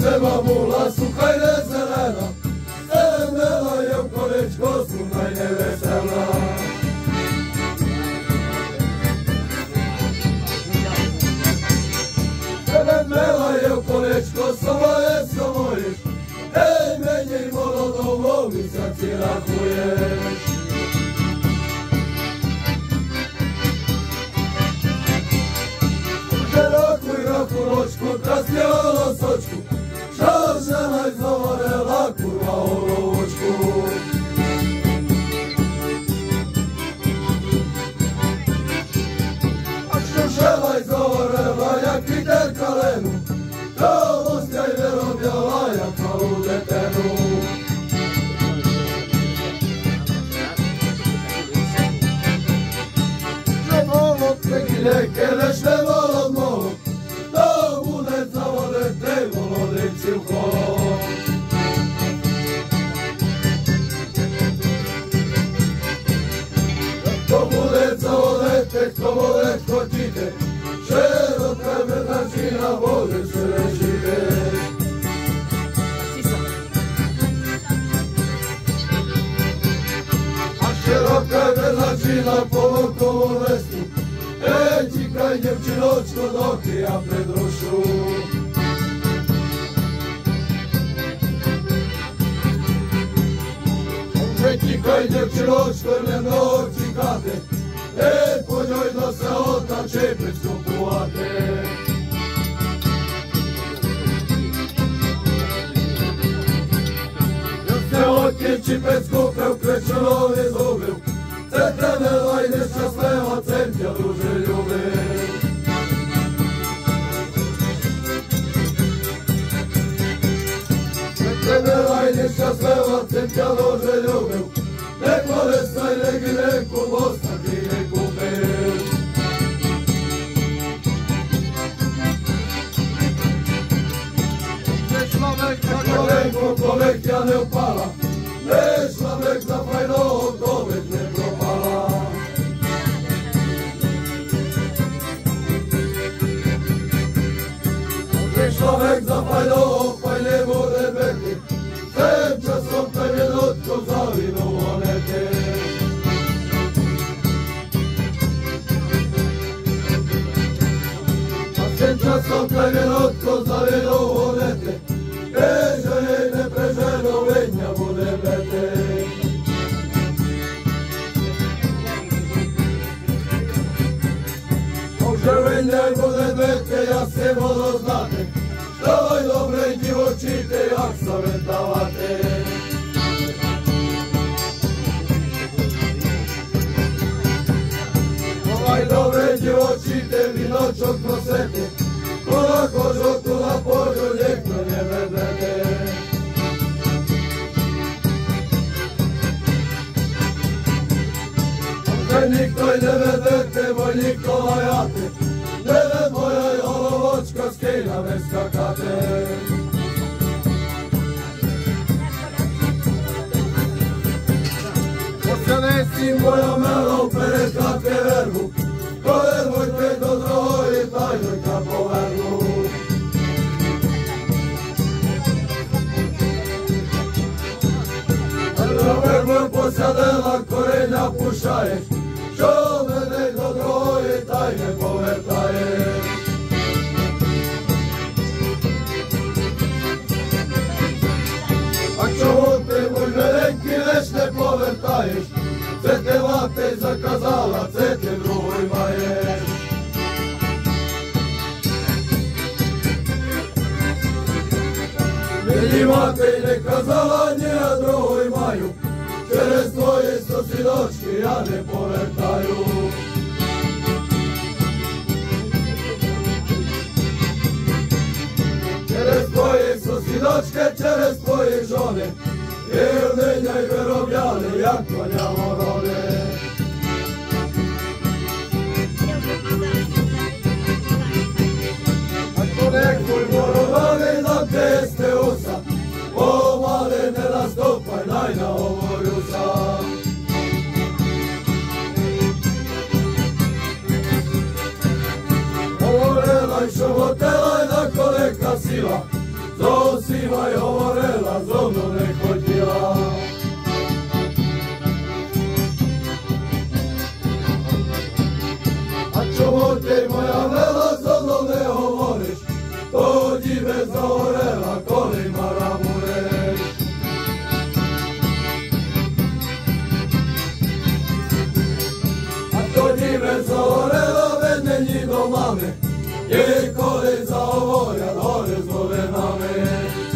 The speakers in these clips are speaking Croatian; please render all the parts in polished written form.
se mamula, suha i nezelena, mela je u kolečko, suha i nevesela. Mela je u kolečko, samo ješ, ej, menje i molodovo, mi sad si rahuješ. Raku noćku, traspjevala sočku, šal žena izgovorela, kurva olovočku. A što žela izgovorela, jak Peter Kalenu, žalostja i verobjela, jak malu detenu. Že molot prekine, keleš ne molot molot, da bude zavolete molodeci u kolo. Ko bude zavolete, ko vole hoćite, široka beznačina vode se rešite. A široka beznačina po Vukovu vestu, čekaj djevčinočko dok ja predrušu. Čekaj djevčinočko ne noći kate, po njoj da se otače preskupuvate. Se otjeći preskupe u krečunovi zube, Cetrenela i nešćasleva centja druže ljube. Cetrenela i nešćasleva centja druže ljube, nek molesta i nek i neku mosta ti ne kupe. Nešla mek na kolenku, kolek ja ne upala, nešla mek za fajno, kolek ne propala. Čovek za fajno, fajne bude bekli, sem časom taj minutko zavinu monete. A sem časom taj minutko zavinu monete, preže jej ne preženo venja bude bete. Može venja i bude bete, ja se vodo znate, Давай добре дівочите, як завертавати. Давай добре дівочите, віночок носити, кола кожоту на полю ніхто не ведете. Вже ніхто й не ведете, бо ніхто лаяти, Deve moja jolovočka skejna bez skakate. Posjaneci moja mela uperekate vergu, povervojte do droji tajnojka po vergu. Na vergu posjadela korenja pušaješ, što mene do droji tajne povertaješ. A čemu te moj velenki već ne povertaješ, sve te vate zakazala, sve te drugoj maješ. Njima te i ne kazala, nija drugoj maju, Čerez tvoje sosidočki ja ne povertaju. Čerez tvoje sosidočke, čerez tvoje žone, Jevdenja i verobjale, jak konja morone. Ako nekoj morovane da teste usa, Male ne nastupaj, daj na ovoju sam. Govorela i šovotelaj na koleka sila, Zosima je govorila, zovno ne hodila. A čemu ti moja vela, zovno ne govoriš, dođi bez zavorela, kolima ramureš. A dođi bez zavorela, vedne njih do mame, je kole zavorja, dole zove name.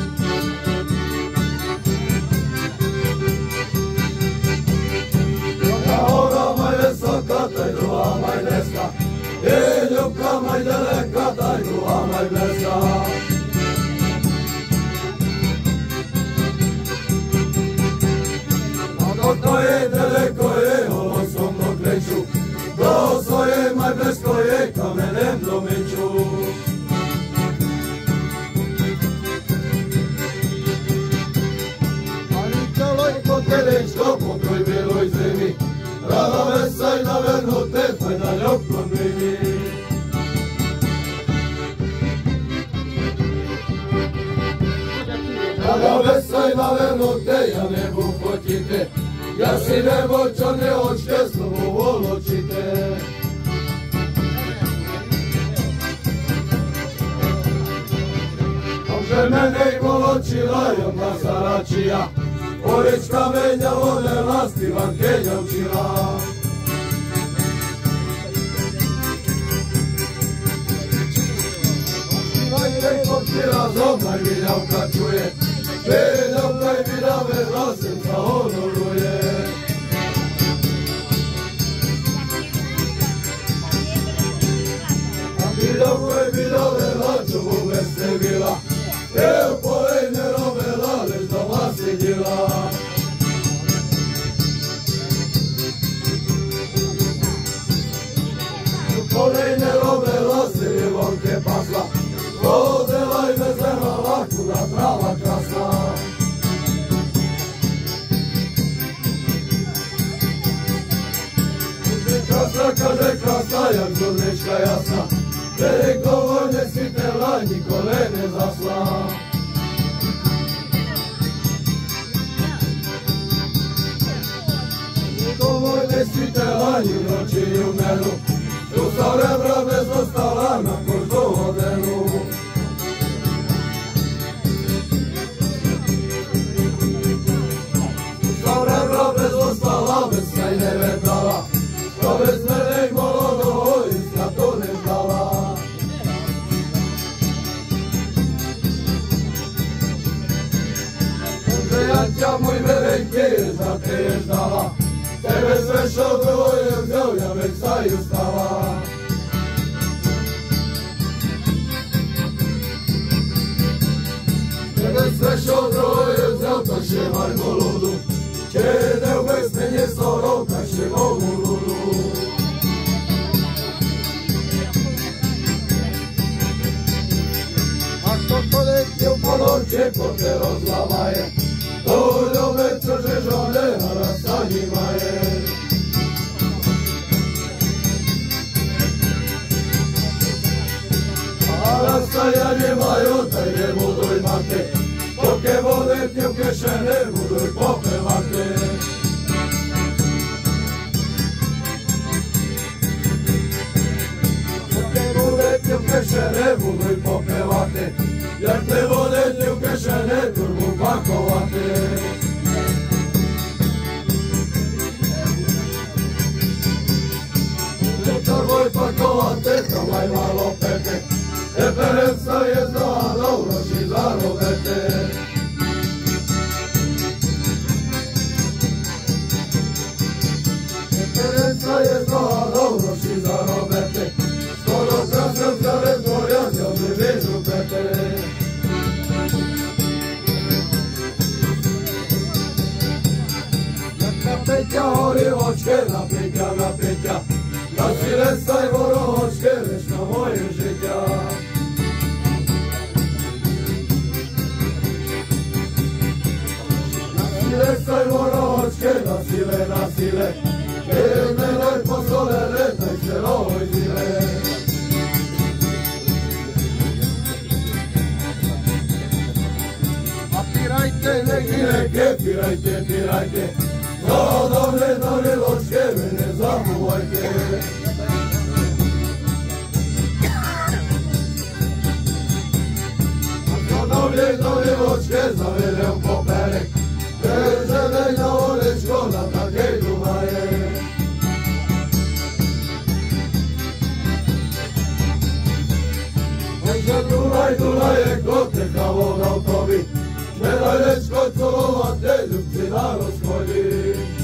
Taj druga maj neska, je ljubka maj daleka, taj druga maj bleska. A dok to je daleko je, ovo som dok leću, do svoje maj blesko je, kamenem domeću. Ali kaloj po telečko, po toj beloj zemi, rada vesaj navrnute, taj da ljubko mimi. Rada vesaj navrnute, ja nebo hoćite, ja si nebo čorne očke s tobom voločite. Že mene i voločila, jedna zaračija, Orić kamenja vode lasti vankenja učila. Najprej potira zobna i biljavka čuje, biljavka i biljave vlasenca honoruje. A biljavka i biljave vlačovu vesne bila, evo polejne robela, leš doma sjedila. Polejne robela se je volke pasla, hodela i vezela kuda trava krasna. Krasna kaže krasna, jak zurnečka jasna, veliko vojne svitela, nikole ne zasla. Vojne svitela, ni noći i u menu, tu sa rebra bez ostala na koždu odenu. Tu sa rebra bez ostala, bez kaj ne vedala, to bez mene i molodoho istra to ne ždala. Može Janća moj verenke, za te je ždala, tebe sve što bilo je vzeo, ja već saju stala. Tebe sve što bilo je vzeo, ta še maj moludu, će ne uvesmenje soro, ta še mogu ludu. Ako kolektiv ponoće, ko te rozlamaje, to ljube čože žone, a rasa njima je. A rastajanje maju, taj ne buduj make, poke vode ti u kešene, buduj popevake. Poke vode ti u kešene, buduj popevate, jer te vode ti u kešene, turbu pakovate. Torvoj pakovate, tramvaj malo pete, teperenca je znala, dobro si zarobete. Teperenca je znala, dobro si zarobete, skoro krasem zare dvorja, zjavni vižu pete. Petja hori očke, na petja, da si lesaj voro očke, već na moje žitja. Na si lesaj voro očke, na sile, jer me loj posole letaj se lovoj zile. birajte, birajte, za dobre ločke me ne zabuvajte. Dobre ločke zavere u poperek, žene na orečko na takej Dunaje. Dunaj, ko teka voda u tobi, Medalečko, co te ljubci na rozhodi.